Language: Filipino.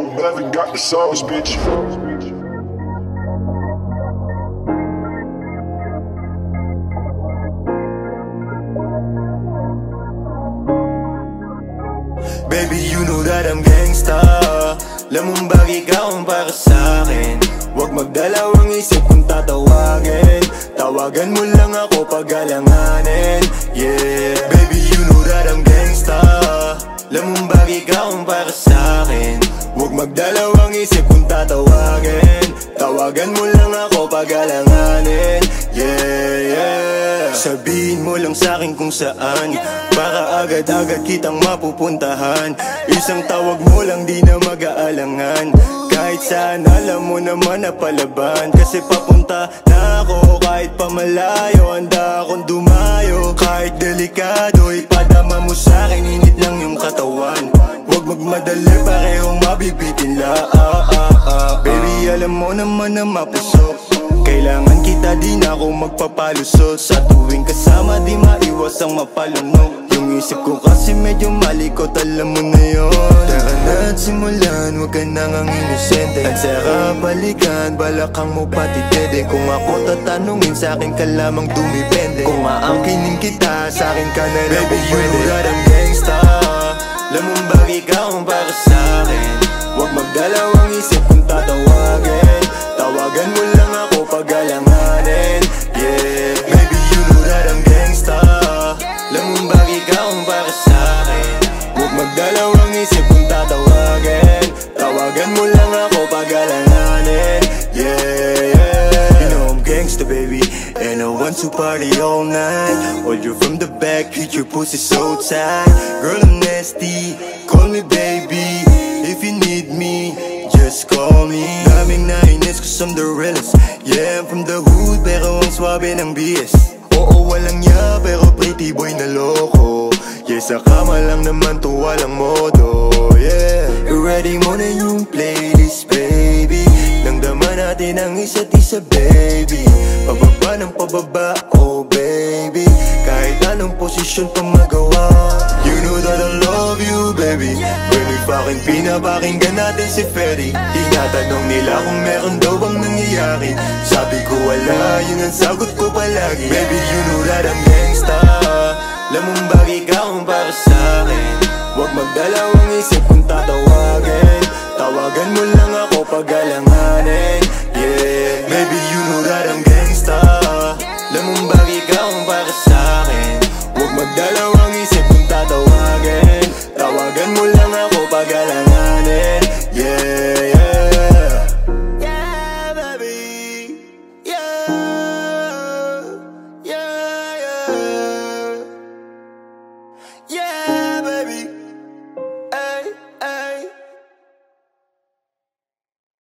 11 got the sauce, bitch. Baby, you know that I'm gangsta. Lamang bagay ka kung para sa'kin. Huwag magdalawang isip kung tatawagin. Tawagan mo lang ako pag alanganin. Yeah, baby, you know that I'm gangsta. Lamang bagay ka kung para sa'kin. Huwag magdalawang isip kung tatawagin. Tawagan mo lang ako pag alanganin. Yeah, yeah. Sabihin mo lang sa'kin kung saan, para agad-agad kitang mapupuntahan. Isang tawag mo lang di na mag-aalangan. Kahit saan alam mo naman na palaban. Kasi papunta na ako kahit pamalayo. Handa akong dumayo kahit delikado. Ipadama mo sa'kin, init lang yung katawan. Huwag magmadali, parehong mabibitin la. Baby, alam mo naman na mapusok. Kailangan kita, di na ako magpapalusot. Sa tuwing kasama, di maiwas ang mapalunok. Yung isip ko kasi medyo malikot, alam mo na yun. Tara na at simulan, huwag ka nang ang inosente. At saka balikan, balakang mo pati dede. Kung ako tatanungin, sa'kin ka lamang dumipende. Kung aangkinin kita, sa'kin ka na lang. Baby, you know that I'm gangsta. Lamang bagay ka kung para sa'kin. Huwag magdalawang isip kung tatawagin. Tawagan mo lang ako pag alanganin. Yeah, baby, you know that I'm gangsta. Lamang bagay ka kung para sa'kin. Huwag magdalawang isip kung tatawagin. Tawagan mo lang ako pag alanganin. Yeah, yeah. You know I'm gangsta, baby, and I want to party all night. Hold you from the back, treat your pussy so tight. Girl, I'm nasty, call me baby. If you need me, just call me. Daming nainis cause I'm the realest. Yeah, I'm from the hood pero ang swabe ng BS. Oo, walang ya pero pretty boy na loko. Yeah, sa kama lang naman to walang modo. Yeah, ready mo na yung playlist, baby. Nangdama natin ang isa't isa, baby. Pababa ng pababa, oh baby. Kahit anong posisyon pa magawa. You know that I love you, baby. When we fucking pinapakinggan natin si Ferry. Tinatanong nila kung meron daw bang nangyayari. Sabi ko wala, yun ang sagot ko palagi. Baby, you know that I'm gangsta. Lamang bagay ka kung para sa'kin. Huwag magdalawang isip kung tatawagin. Tawagan mo lang ako pag alanganin. Yeah, baby, you know that I'm